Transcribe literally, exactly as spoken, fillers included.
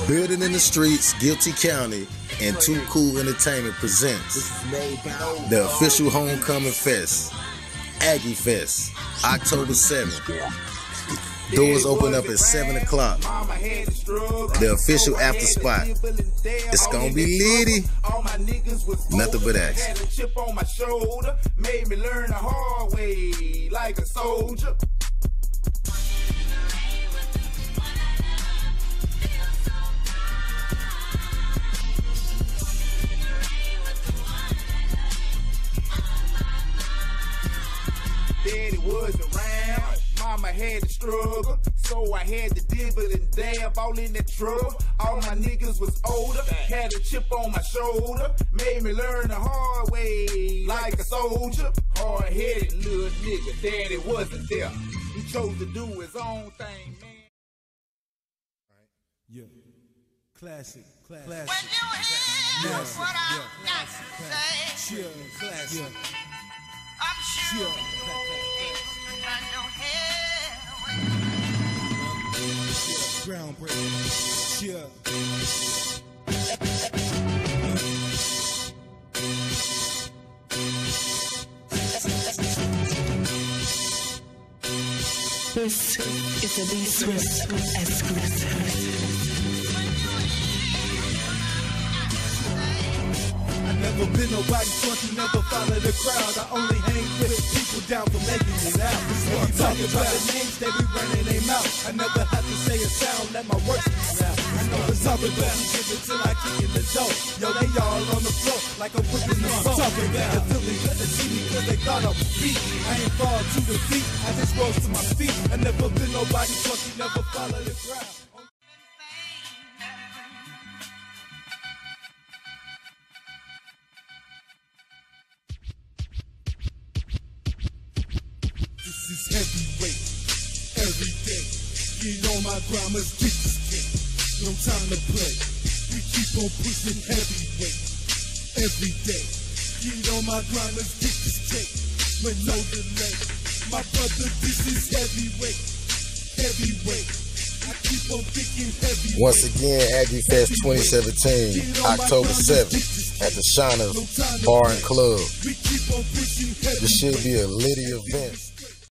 Building in the Streets, Guilty County, and Too Cool Entertainment presents the official Homecoming Fest, Aggie Fest, October seventh. Doors open up at seven o'clock. The official after spot. It's gonna be litty. Nothing but action. Had a chip on my shoulder, made me learn the hard way like a soldier. Daddy wasn't around, mama had to struggle, so I had to dibble and dab all in that trouble. All my niggas was older, had a chip on my shoulder, made me learn the hard way like a soldier. Hard-headed little nigga, daddy wasn't there. He chose to do his own thing, man. Yeah, classic, classic. When you hear yeah. what I yeah. got to say, yeah. classic. Yeah. I'm sure Yeah. it's got no hair. Groundbreaking. Yeah. This is a B-Swift exclusive. Never been nobody funky, never follow the crowd. I only hang with people down for making it out. Every talking about the names, they be running their mouth. I never have to say a sound, let my words be loud. I know it's talking about me, give it till I kick in the door. Yo, they all on the floor, like I'm whipping the phone. Talking about the Philly, couldn't see me cause they thought I was beat. I ain't fall to the feet, I just rose to my feet. I never been nobody funky, never follow the crowd. This is heavyweight, every day. Get on my grandma's get this cake. No time to play. We keep on pushing heavyweight, every day. Get on my grandma's get this cake. With no delay. My brother, this is heavyweight, heavyweight. I keep on thinking heavyweight. Once again, Aggie Fest twenty seventeen, October seventh, at the Shauna's Bar and Club. This should be a litty event.